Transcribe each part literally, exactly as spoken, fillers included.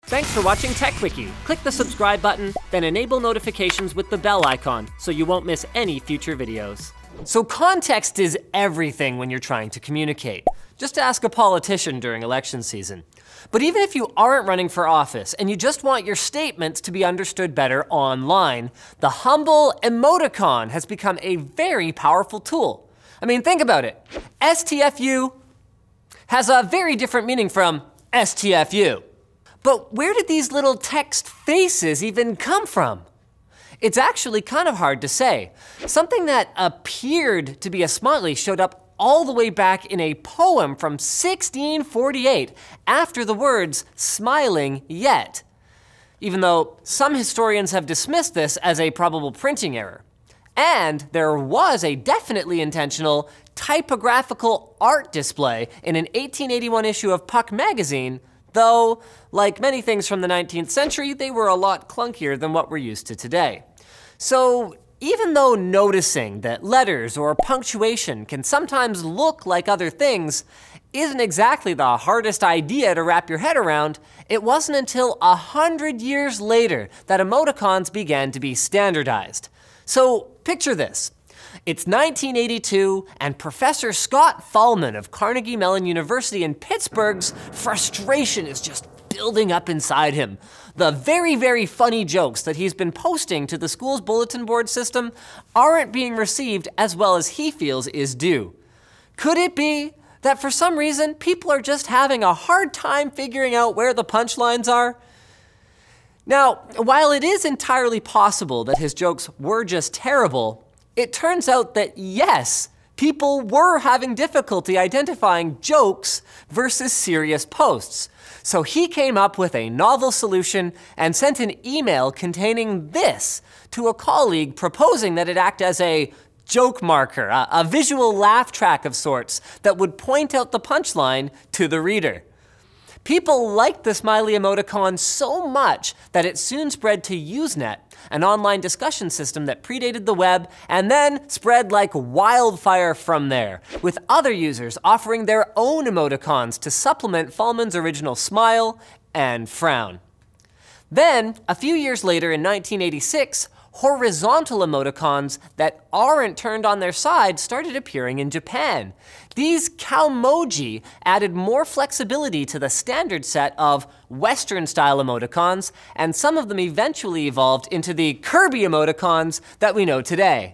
Thanks for watching TechWiki. Click the subscribe button, then enable notifications with the bell icon so you won't miss any future videos. So context is everything when you're trying to communicate. Just ask a politician during election season. But even if you aren't running for office and you just want your statements to be understood better online, the humble emoticon has become a very powerful tool. I mean, think about it. S T F U has a very different meaning from S T F U. But where did these little text faces even come from? It's actually kind of hard to say. Something that appeared to be a smiley showed up all the way back in a poem from sixteen forty-eight after the words "smiling yet," even though some historians have dismissed this as a probable printing error. And there was a definitely intentional typographical art display in an eighteen eighty-one issue of Puck magazine, though, like many things from the nineteenth century, they were a lot clunkier than what we're used to today. So even though noticing that letters or punctuation can sometimes look like other things isn't exactly the hardest idea to wrap your head around, it wasn't until a hundred years later that emoticons began to be standardized. So picture this. It's nineteen eighty-two, and Professor Scott Fahlman of Carnegie Mellon University in Pittsburgh's frustration is just building up inside him. The very, very funny jokes that he's been posting to the school's bulletin board system aren't being received as well as he feels is due. Could it be that for some reason, people are just having a hard time figuring out where the punchlines are? Now, while it is entirely possible that his jokes were just terrible, it turns out that yes, people were having difficulty identifying jokes versus serious posts. So he came up with a novel solution and sent an email containing this to a colleague proposing that it act as a joke marker, a, a visual laugh track of sorts that would point out the punchline to the reader. People liked the smiley emoticon so much that it soon spread to Usenet, an online discussion system that predated the web and then spread like wildfire from there, with other users offering their own emoticons to supplement Fahlman's original smile and frown. Then, a few years later in nineteen eighty-six, horizontal emoticons that aren't turned on their side started appearing in Japan. These Cowmoji added more flexibility to the standard set of Western-style emoticons, and some of them eventually evolved into the Kirby emoticons that we know today.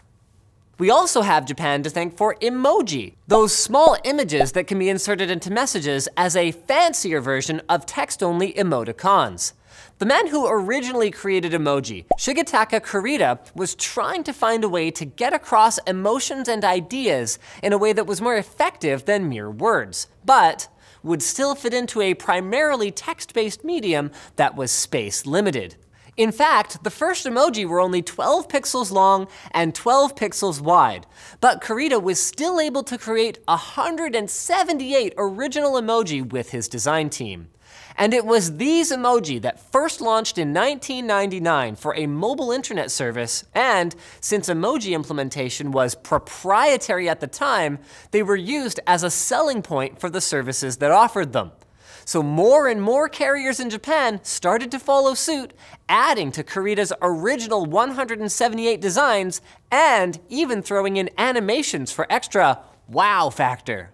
We also have Japan to thank for Emoji, those small images that can be inserted into messages as a fancier version of text-only emoticons. The man who originally created Emoji, Shigetaka Kurita, was trying to find a way to get across emotions and ideas in a way that was more effective than mere words, but would still fit into a primarily text-based medium that was space-limited. In fact, the first emoji were only twelve pixels long and twelve pixels wide, but Kurita was still able to create one hundred seventy-eight original emoji with his design team. And it was these emoji that first launched in nineteen ninety-nine for a mobile internet service, and since emoji implementation was proprietary at the time, they were used as a selling point for the services that offered them. So more and more carriers in Japan started to follow suit, adding to Kurita's original one hundred seventy-eight designs, and even throwing in animations for extra wow factor.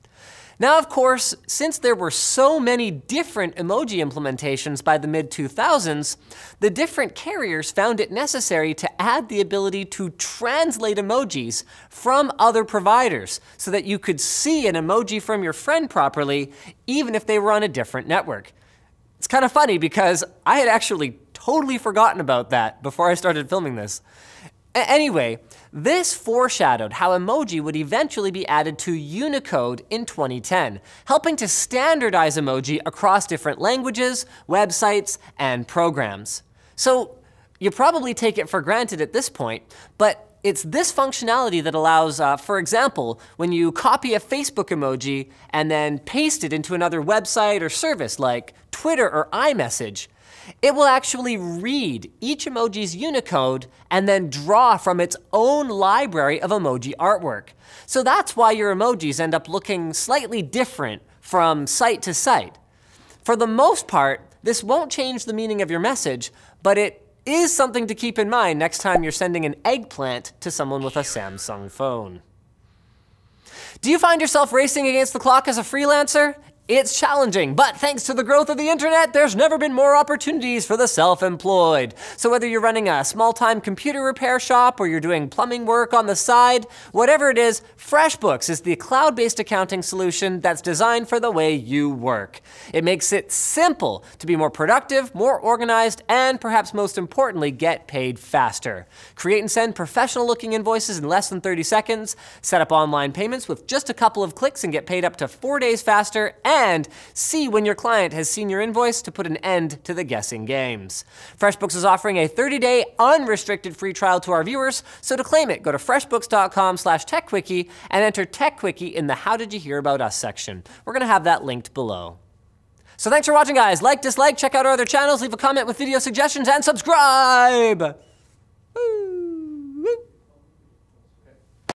Now, of course, since there were so many different emoji implementations by the mid two thousands, the different carriers found it necessary to add the ability to translate emojis from other providers so that you could see an emoji from your friend properly, even if they were on a different network. It's kind of funny because I had actually totally forgotten about that before I started filming this. A- anyway, this foreshadowed how emoji would eventually be added to Unicode in twenty ten, helping to standardize emoji across different languages, websites, and programs. So you probably take it for granted at this point, but it's this functionality that allows, uh, for example, when you copy a Facebook emoji and then paste it into another website or service like Twitter or iMessage, it will actually read each emoji's Unicode and then draw from its own library of emoji artwork. So that's why your emojis end up looking slightly different from site to site. For the most part, this won't change the meaning of your message, but it is something to keep in mind next time you're sending an eggplant to someone with a Samsung phone. Do you find yourself racing against the clock as a freelancer? It's challenging, but thanks to the growth of the internet, there's never been more opportunities for the self-employed. So whether you're running a small-time computer repair shop or you're doing plumbing work on the side, whatever it is, FreshBooks is the cloud-based accounting solution that's designed for the way you work. It makes it simple to be more productive, more organized, and perhaps most importantly, get paid faster. Create and send professional-looking invoices in less than thirty seconds, set up online payments with just a couple of clicks and get paid up to four days faster, and and see when your client has seen your invoice to put an end to the guessing games. FreshBooks is offering a thirty day unrestricted free trial to our viewers, so to claim it, go to freshbooks dot com slash tech quickie and enter TechQuickie in the How Did You Hear About Us section. We're gonna have that linked below. So thanks for watching, guys. Like, dislike, check out our other channels, leave a comment with video suggestions, and subscribe!